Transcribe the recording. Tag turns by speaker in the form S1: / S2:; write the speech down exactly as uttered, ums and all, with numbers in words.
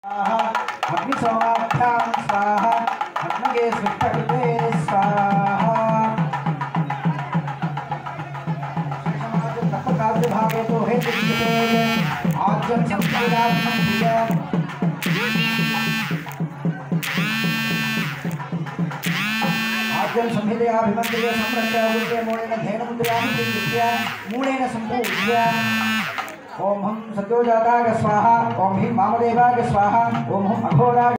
S1: अग्निसोमाभ्यां स्वाहा अग्नये स्विष्टकृते स्वाहा तपकाव्यभागे तो हे आज्यं संस्कृतार्थं पूजा आज्यं संहितयाभिमन्त्र्य संरक्ष्य उद्ये मूलेन धेनुमुद्रां विद्या मूलेन सम्पूज्य ओम हम सत्योजाताय स्वाहा ओम ह्रीं वामदेवाय स्वाहा ओम हम अघोराय